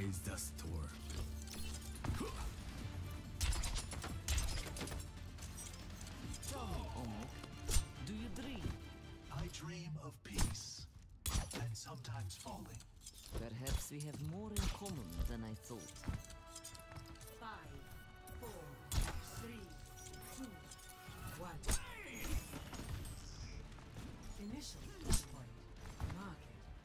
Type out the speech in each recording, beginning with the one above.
face the storm. Tell me, Omuk, do you dream? I dream of peace, and sometimes falling. Perhaps we have more in common than I thought. 5, 4, 3, 2, 1. Initial touchpoint. Market.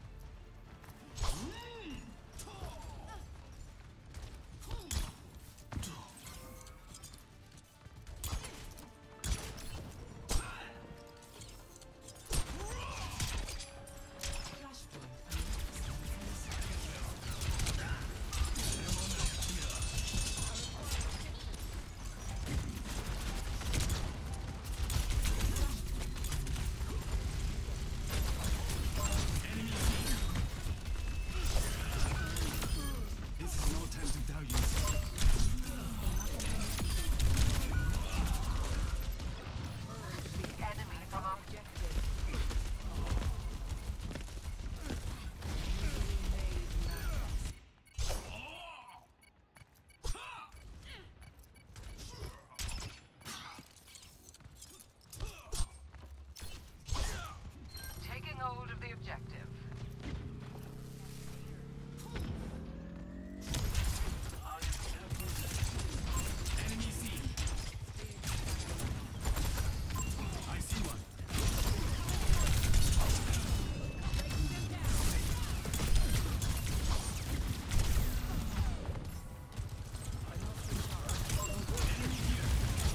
This is no time to doubt yourself. Enemy from objective. Taking hold of the objective. Enemy seen. I see one. Enemy here.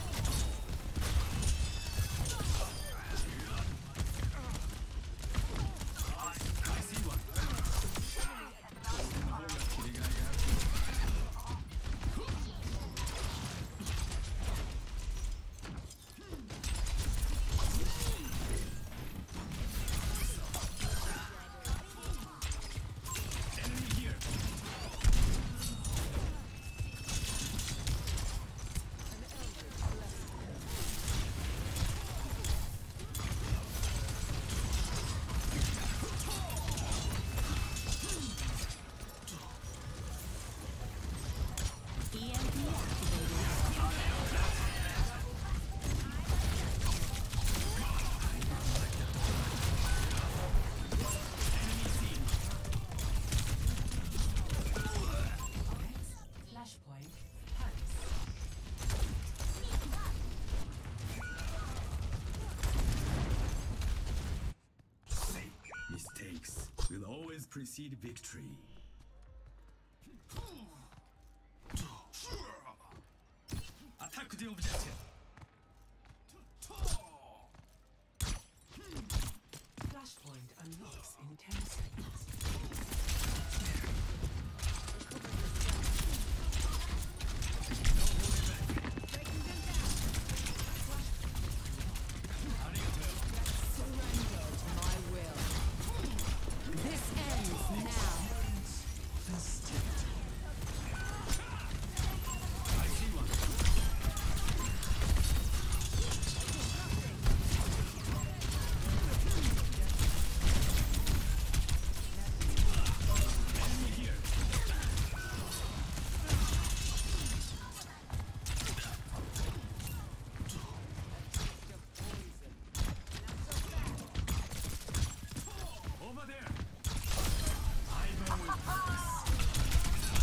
I see one. Enemy here. Enemy seen. Flashpoint. Paris. Mistakes will always precede victory. Attack the objective. Flashpoint unlocks in 10 seconds. My will. This ends now. I see one. Enemy here. Over there. I go with purpose.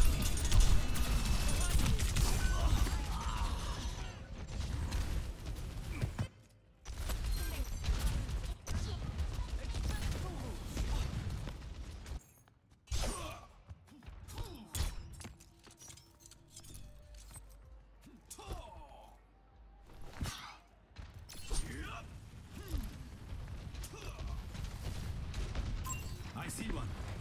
I see one.